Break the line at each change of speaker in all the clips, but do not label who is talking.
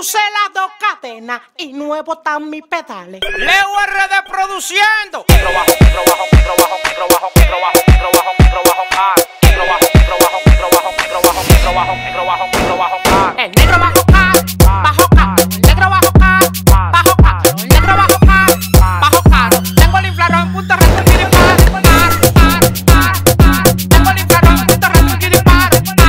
puse las 2 cadenas y nuevo están mis pedales.
Leo RD produciendo.
El negro bajo K, bajo caro. El negro bajo K, bajo caro. El negro bajo K, bajo caro. Tengo el inflarón, punto reto, quiere par. Tengo el inflarón, punto reto, quiere par.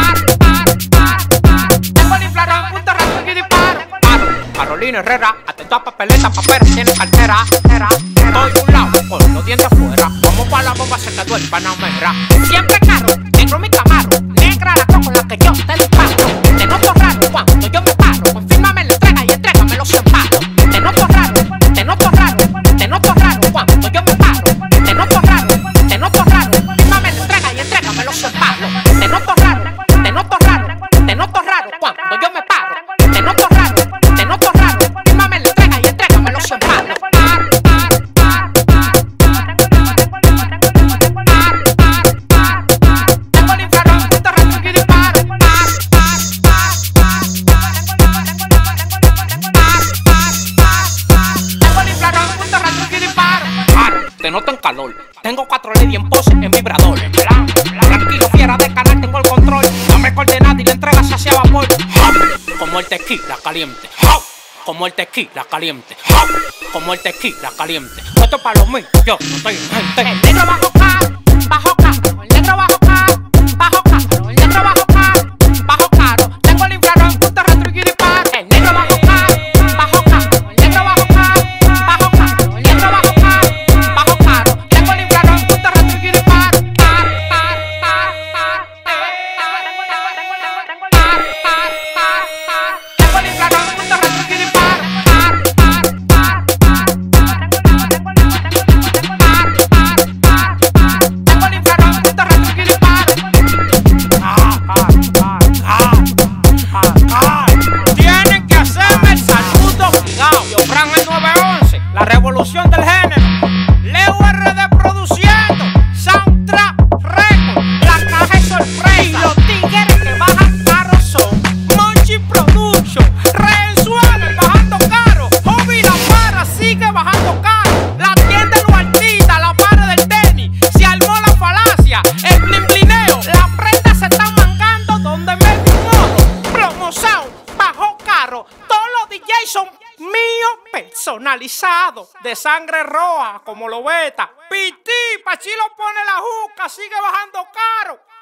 Tengo el inflarón, punto reto, quiere par.
Carolina Herrera, atento a papeleta, papel, tiene cartera. Estoy un lado, con los dientes afuera. Vamos pa' la bomba, se quedó el Panamera.
Siempre caro, negro mi Camaro. Negra la con la que yo te disparo. Te noto raro cuando yo me paro. Confírmame la entrega y entrégame los empatos. Te noto raro, te noto raro. Te noto raro cuando yo me paro. Te noto raro, te noto raro. Confírmame la entrega y entrégame los empatos. Te noto raro, te noto raro. Te noto raro cuando yo me paro. Te noto raro, te noto raro. Confírmame la entrega y entrégame los empatos.
Te noto en calor. Tengo 4 leyes en pose en vibrador. Tranquilo, fiera de canal, tengo el control. Dame coordenadas y la entrega se hacia vapor. Como el tequila caliente. Como el tequila caliente. Como el tequila caliente. Esto es para los míos, yo no estoy en gente.
El negro bajo K, bajo caro. El negro bajo K, bajo caro. El negro bajo K, bajo caro. Tengo el inflarón, punto retro y disparo. El negro bajo K, bajo caro. El negro bajo K, bajo caro. El negro bajo K, bajo caro. Tengo el inflarón, punto retro y disparo. Tengo el inflarón, punto retro y disparo.
Tienen que hacerme el saludo obligado. Yo, Fran, el 911, la revolución del género. Leo RD produciendo. Soundtrack Record, la caja es sorpresa.
Y los tigres que bajan caro son
Monchi Production, Renzuela bajando caro. Hobby La Para sigue bajando caro. La tienda de los artistas, la para del tenis. Se armó la falacia, el blimblineo.
las prendas se están mangando donde me modo. Promo Sound, bajo caro. Todos los DJs son míos personalizados.
De sangre roja, como lo beta. Piti, Pachilo pone la juca, sigue bajando caro.